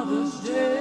Mother's Day.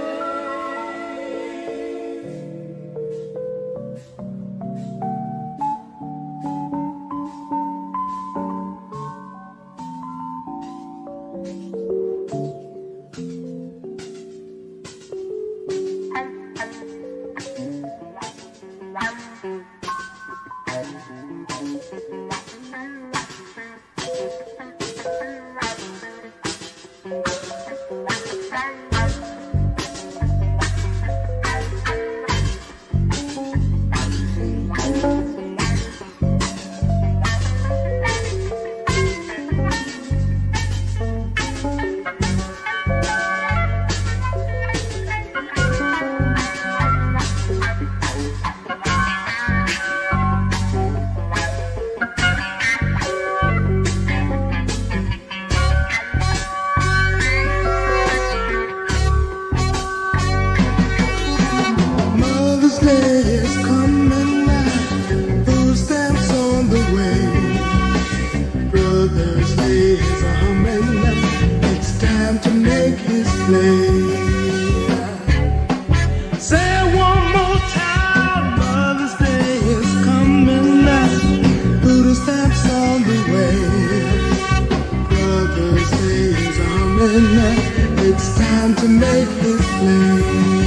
It's time to make his play.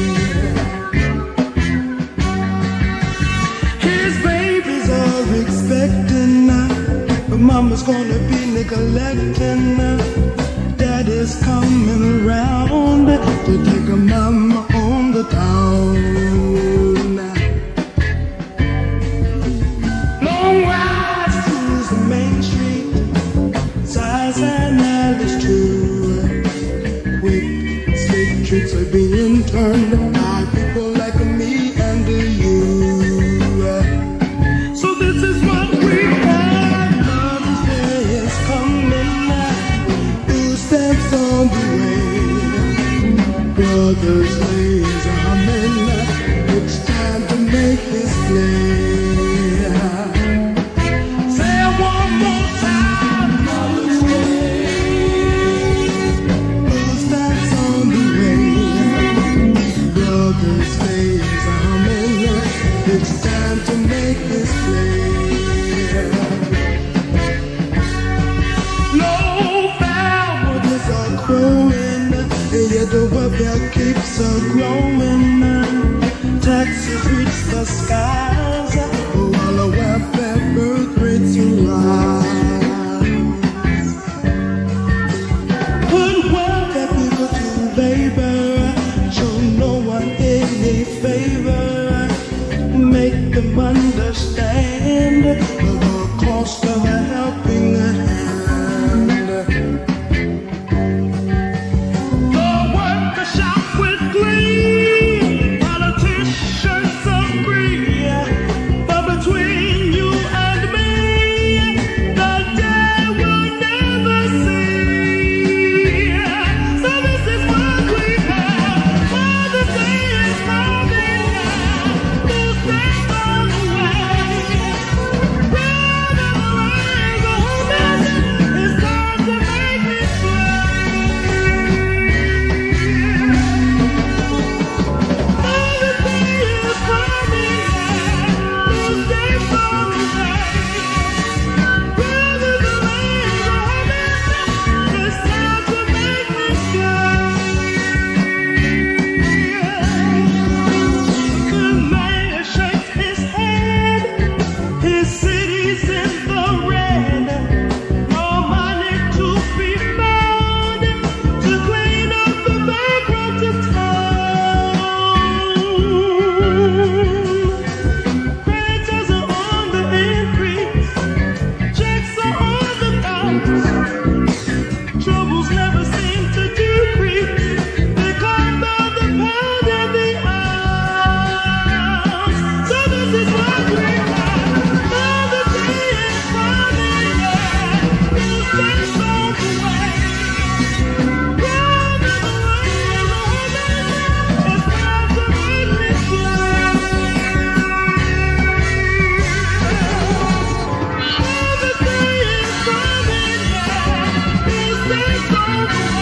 His babies are expecting now, but mama's gonna be neglecting now. Daddy's coming around to take a mama on the town. Long rides to the main street, Size and Alice too. Tricks are being turned by people like me and you. So this is what we have. Mother's Day is coming now. Who steps on the way? Brother's Day is coming now. It's time to make his play. Say it one more time. Mother's Day. Who steps on the way? Brother's Day is coming up. It's time to make this play. No families are growing, and yet the welfare keeps on growing. Taxes reach the skies, while the welfare birth rates rise. Put welfare people to labor, show no one any favor, make them understand the cost of a helping hand. The workers shout with glee, politicians agree, but between you and me, the day we'll never see. So this is what we have. Mother's Day is coming now. Who steps on the way? Brother, it's time to make it play. Mother's Day is coming now. Who steps on the way? Brother, it's time to make it The mayor shakes his head. His city's in the red. No money to be found to clean up the bankrupt town. Creditors are on the increase. Checks are on the bounce. Troubles never seem to decrease. They climb by the pound and the ounce. So this is what we have. Mother's Day is coming now. Who steps on the way? Brother, it's time to make this play. Mother's Day is coming now. Who steps on the way?